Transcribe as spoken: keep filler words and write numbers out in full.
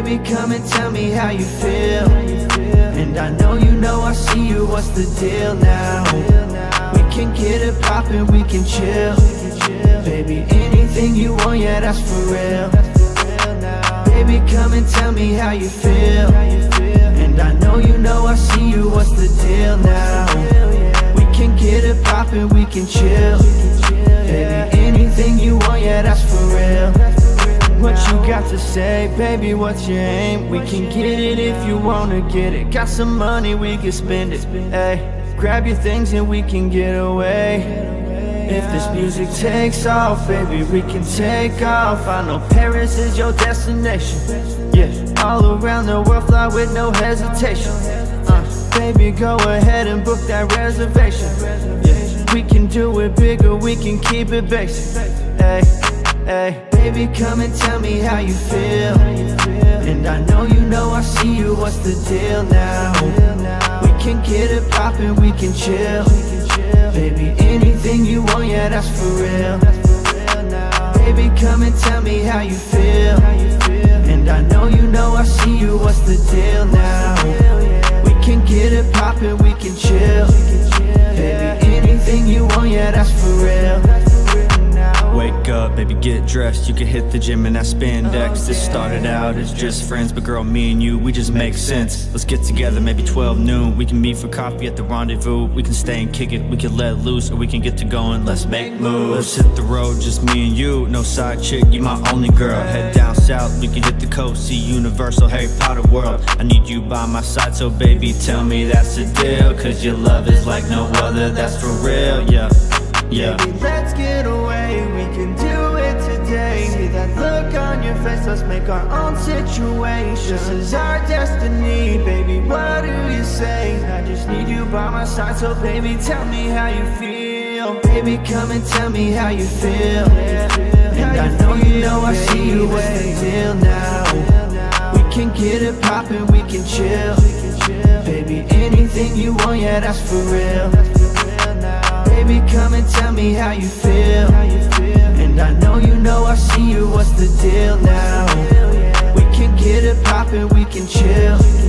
Baby, come and tell me how you feel. And I know you know I see you, what's the deal now? We can get it poppin', we can chill. Baby, anything you want, yeah, that's for real. Baby, come and tell me how you feel. And I know you know I see you, what's the deal now? We can get it poppin', we can chill. Baby, anything you want, yeah, that's for real. What you got to say, baby, what's your aim? We can get it if you wanna get it. Got some money, we can spend it, ay. Grab your things and we can get away. If this music takes off, baby, we can take off. I know Paris is your destination, yeah. All around the world, fly with no hesitation, uh, baby, go ahead and book that reservation, yeah. We can do it bigger, we can keep it basic, ay, ay. Baby, come and tell me how you feel. And I know you know I see you, what's the deal now? We can get it poppin', we can chill. Baby, anything you want, yeah, that's for real. Baby, come and tell me how you feel. And I know you know I see you, what's the deal now? We can get it poppin', we can chill. Baby, anything you want, yeah, that's for real. Wake up, baby, get dressed. You can hit the gym in that spandex. This started out as just friends, but girl, me and you, we just make sense. Let's get together, maybe twelve noon. We can meet for coffee at the rendezvous. We can stay and kick it, we can let loose, or we can get to going, let's make moves. Let's hit the road, just me and you. No side chick, you my only girl. Head down south, we can hit the coast, see Universal, Harry Potter World. I need you by my side, so baby, tell me that's the deal. Cause your love is like no other, that's for real, yeah. Yeah. Baby, let's get away, we can do it today. See that look on your face, let's make our own situation. This is our destiny, baby, what do you say? I just need you by my side, so baby, tell me how you feel. Baby, come and tell me how you feel. And I know you know I see you, what's the deal now? We can get it poppin', we can chill. Baby, anything you want, yeah, that's for real. Baby, come and tell me how you feel. And I know you know I see you, what's the deal now? We can get it poppin', we can chill.